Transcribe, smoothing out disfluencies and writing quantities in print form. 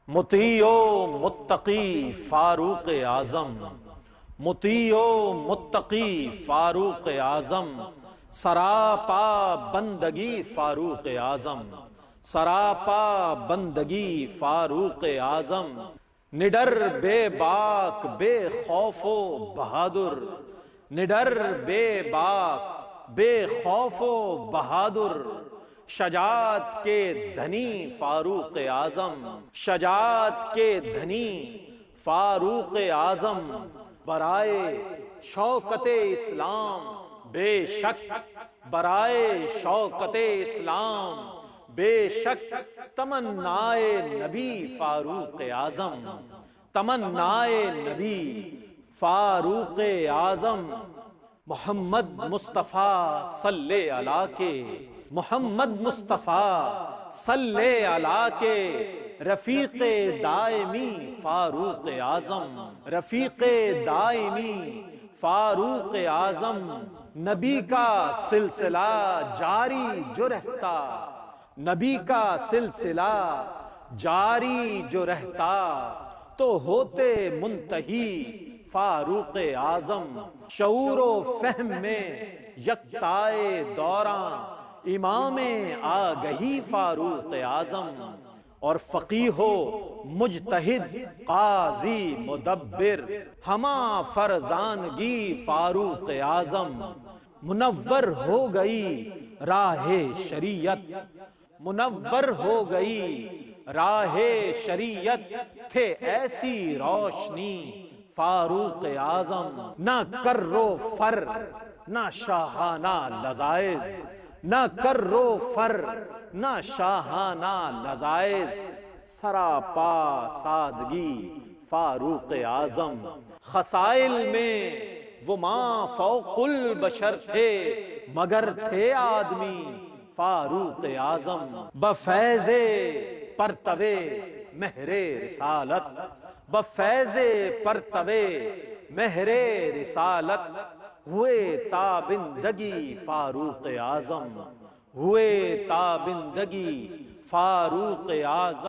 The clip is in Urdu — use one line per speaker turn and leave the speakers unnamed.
مطیع و متقی فاروق اعظم، مطیع و متقی فاروق اعظم، سراپا بندگی فاروق اعظم، سراپا بندگی فاروق اعظم، نڈر بے باک بے خوف و بہادر، نڈر بے باک بے خوف و بہادر، شجاعت کے دھنی فاروق اعظم، شجاعت کے دھنی فاروق اعظم، برائے شوکت اسلام بے شک، برائے شوکت اسلام بے شک، تمنائے نبی فاروق اعظم، تمنائے نبی فاروق اعظم، محمد مصطفیٰ صلی اللہ کے، محمد مصطفیٰ صلی اللہ کے، رفیق دائمی فاروق اعظم، رفیق دائمی فاروق اعظم، نبی کا سلسلہ جاری جو رہتا، نبی کا سلسلہ جاری جو رہتا، تو ہوتے منتہی فاروق اعظم، شعور و فہم میں یکتائے دوراں امام آگہی فاروق اعظم، اور فقیہ و مجتہد قاضی مدبر ہمہ فرزانگی فاروق اعظم، منور ہو گئی راہ شریعت، منور ہو گئی راہ شریعت، تھے ایسی روشنی فاروق اعظم، نہ کر و فر نہ شاہانہ لذائذ، نہ کر و فر نہ شاہانہ لذائذ، سراپا سادگی فاروق اعظم، خصائل میں وہ ماں فوق البشر تھے مگر تھے آدمی فاروق اعظم، بفیض پرتو مہر رسالت، بفیض پرتو مہر رسالت، ہوئے تابندگی فاروق اعظم، ہوئے تابندگی فاروق اعظم۔